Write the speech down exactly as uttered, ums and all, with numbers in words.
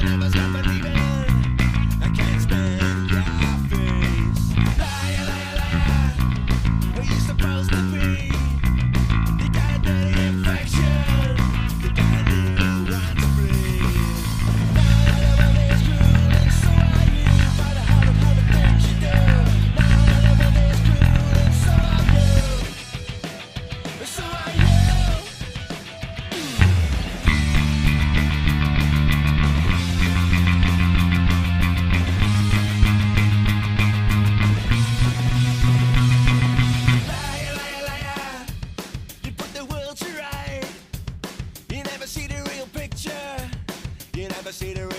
never stop believing. I can't stand your face. Liar, liar, liar. Who you supposed to be? You got a dirty infection. You got a new right to breathe. Now everyone is cruel and so are you. By the heart of all the things you do. Now everyone is cruel and so are you. So are you. Liar, liar, liar. You put the world to right. You never see the real picture. You never see the